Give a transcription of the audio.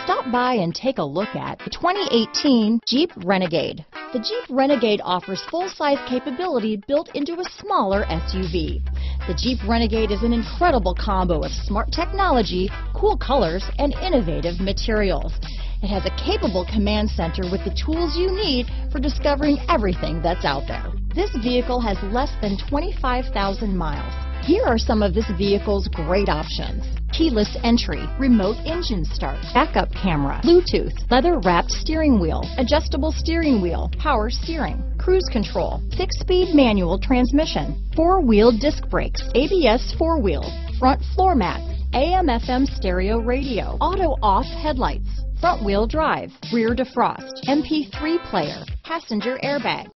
Stop by and take a look at the 2018 Jeep Renegade. The Jeep Renegade offers full-size capability built into a smaller SUV. The Jeep Renegade is an incredible combo of smart technology, cool colors, and innovative materials. It has a capable command center with the tools you need for discovering everything that's out there. This vehicle has less than 25,000 miles. Here are some of this vehicle's great options: keyless entry, remote engine start, backup camera, Bluetooth, leather-wrapped steering wheel, adjustable steering wheel, power steering, cruise control, 6-speed manual transmission, 4-wheel disc brakes, ABS 4-wheel, front floor mats, AM/FM stereo radio, auto-off headlights, front-wheel drive, rear defrost, MP3 player, passenger airbag,